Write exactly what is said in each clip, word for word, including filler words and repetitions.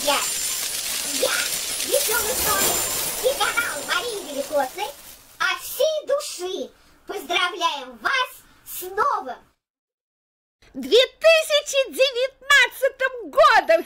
друзья! Я, Веселый Соник и канал Марии Великотной от всей души поздравляем вас с новым две тысячи девятнадцатым годом!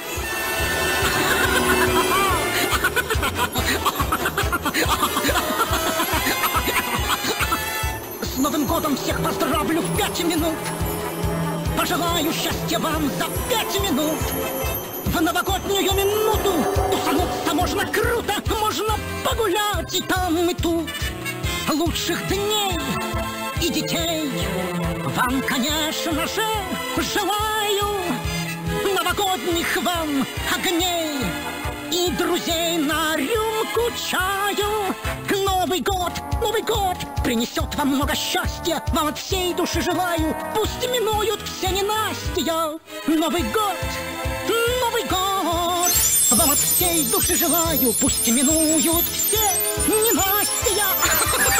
С Новым годом всех поздравлю в пять минут. Пожелаю счастья вам за пять минут. В новогоднюю минуту тусануться можно круто, можно погулять и там, и тут. Лучших дней и детей вам, конечно же, желаю. Новогодних вам огней и друзей на рюмку чаю. Новый год, Новый год принесет вам много счастья. Вам от всей души желаю, пусть минуют все ненастья. Новый год, Новый год вам от всей души желаю, пусть минуют все ненастья.